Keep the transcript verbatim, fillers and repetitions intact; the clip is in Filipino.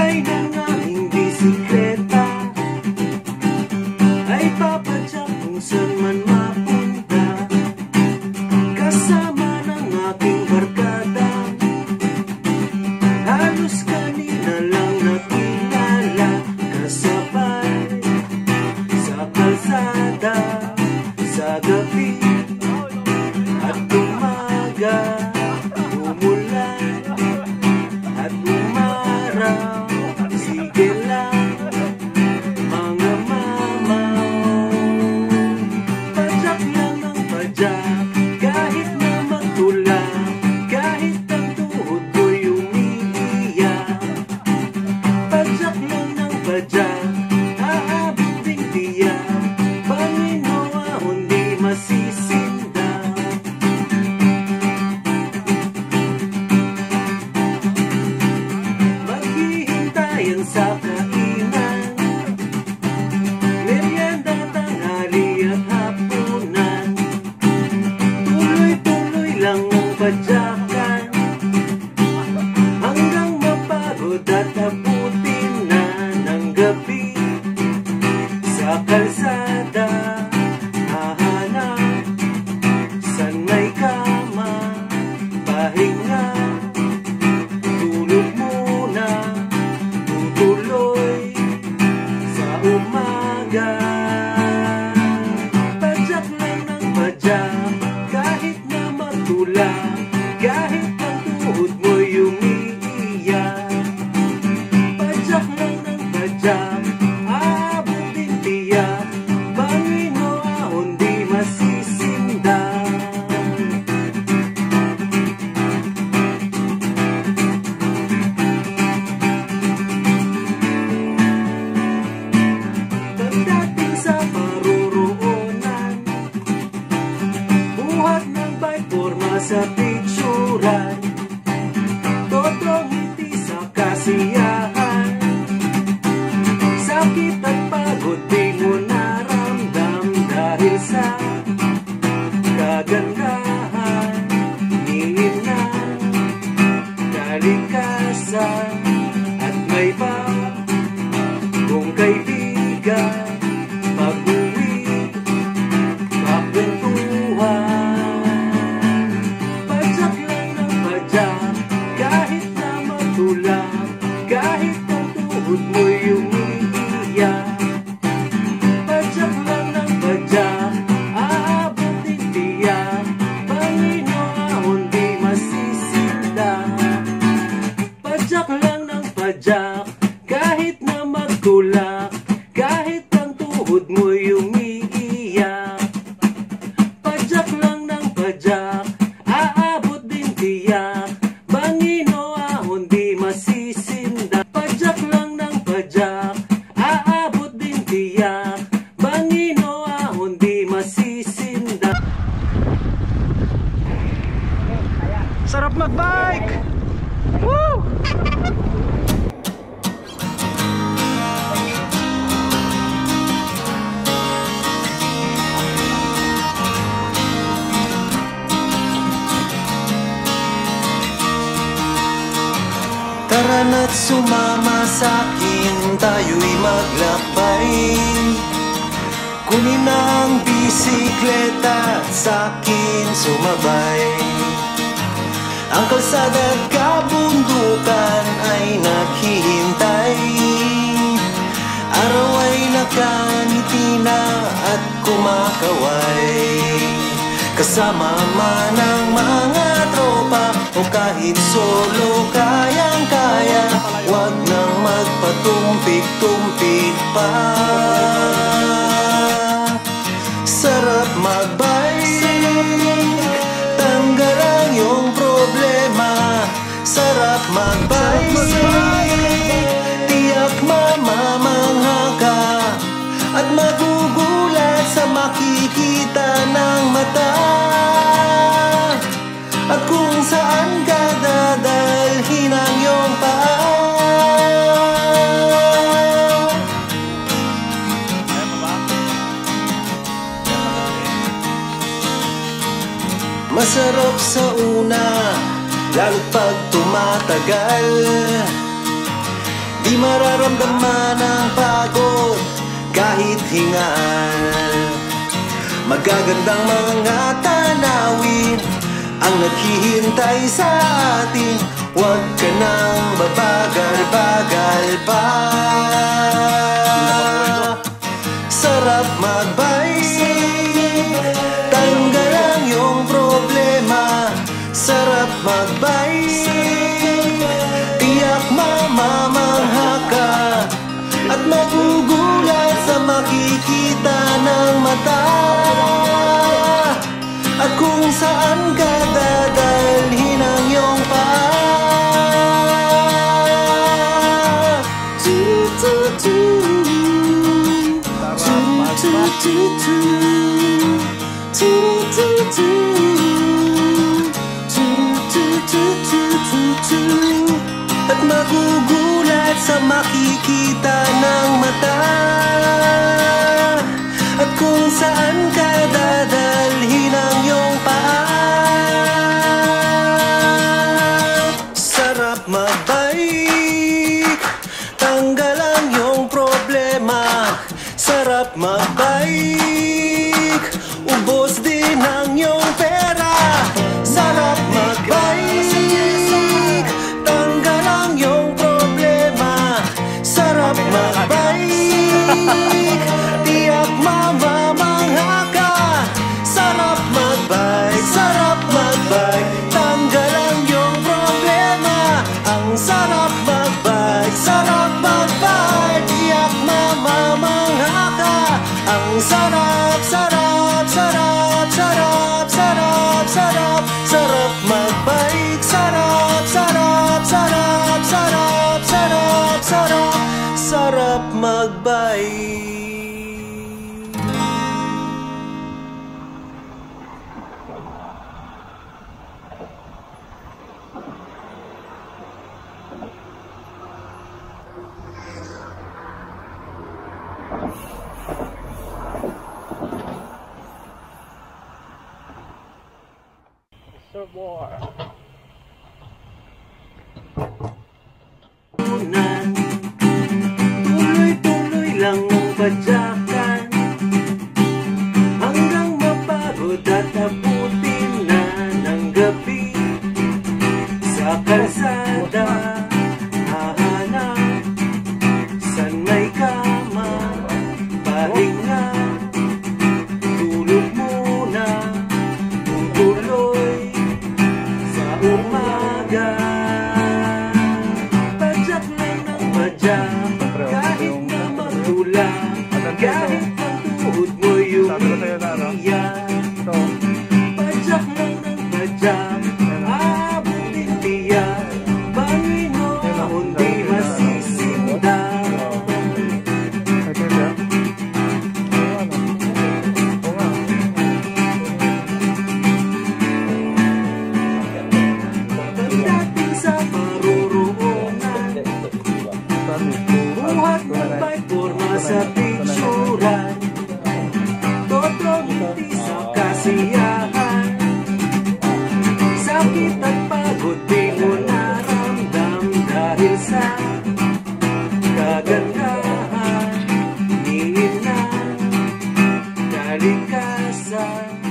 Sakay ng aming bisikleta, ay papadyak kung saan man mapunta, kasama ng aking barkada. Halos kanina lang nakilala, kasabay sa kalsada, sa gabi at umaga, umulan at umaraw. Sige lang mga mamaw, padyak lang ang padyak, kahit na magtulak, kahit ang tuhod ko'y umiiyak. Padyak lang ng padyak, aabot ding tiyak, Panginoon di masisinda. Maghihintayan sa kainan, merienda, tanghali at hapunan. Tuloy-tuloy lang ang padyakan, hanggang mapagod at abutin na ng gabi. Sa kalsada hahanap san may kama, pahinga, tulog muna, tutuloy sa umaga. Padyak lang ng padyak, kahit na matulak, kahit ang tuhod mo'y umiiyak. Padyak lang ng padyak, aabot din tiyak, Panginoon di masisinda. Pagdating sa paruroonan, buhat ng bike forma sa picturan, totong ngiti sa kasiyahan. Sakit at pagod di mo naramdam dahil sa kagandahan, ninginan, kalikasan, at may pa kung kaibigan, pag-uwi, kakwentuhan. Padyak lang ng padyak, kahit na matulak, kahit ang tuhod mo'y umiiyak. Padyak lang ng padyak, aabot din tiyak, Panginoon di masisinda. Padyak lang ng padyak, kahit na magtulak, kahit ang tuhod mo'y umiiyak. Padyak lang ng padyak, aabot din tiyak, Panginoon di masisinda. Padyak lang ng padyak, aabot din tiyak, Panginoon di masisinda. Sarap magbike! Woo! Tara na't sumama sa'kin, tayo'y maglakbay. Kunin ang bisikleta at sa'kin sumabay. Ang kalsada at kabundukan ay naghihintay. Araw ay nakangiti na at kumakaway. Kasama man ang mga tropa o kahit solo, kayang-kaya. Huwag nang magpatumpik-tumpik pa. Sarap magbike, tanggal ang iyong problema. Sarap magbike, tiyak mamamangha ka at magugulat sa makikita ng mata. At kung saan ka dadalhin ang iyong paa. Masarap sa una, lalo't pag tumatagal. Di mararamdaman ang pagod kahit hingal. Magagandang mga tanawin ang naghihintay sa atin. Huwag ka nang babagal-bagal pa. Sarap magbike, tanggal ang iyong problema. Sarap magbike, tiyak mamamangha ka at magugulat sa makikita ng mata. At kung saan ka dadalhin ang iyong paa. At magugulat sa makikita ng mata. At kung saan ka dadalhin ang iyong paa. Sarap magbike, tanggal ang iyong problema. Sarap magbike, ubos din ang iyong pera. Sarap magbike, tanggal ang iyong problema. Sarap magbike, tiyak mamamangha ka. Sarap magbike, sarap magbike, tanggal ang iyong problema. Ang sarap magbike, sarap magbike, tiyak mamamangha ka. Ang sarap, sarap, sarap, sarap, sarap, sarap, sarap magbike. Sarap, sarap, sarap, sarap, sarap, sarap, sarap magbike. Reservoir. Tuloy-tuloy lang ang padyakan hanggang mapagod at abutin na ng gabi. Sa kalsada hahanap san may kama, pahinga, tulog muna, tutuloy sa umaga. Padyak lang ng padyak, kahit na magtula, kahit ang tuhod mo'y umiiyak. Padyak lang ng padyak, abutin tiyak, Panginoon di masisinda. Pagdating sa paruroonan, buhat ng bike forma sa picturan, totoo hindi sa kasiyahan. Sakit at pagod di mo naramdam dahil sa kagandahan, hingin na kalikasan.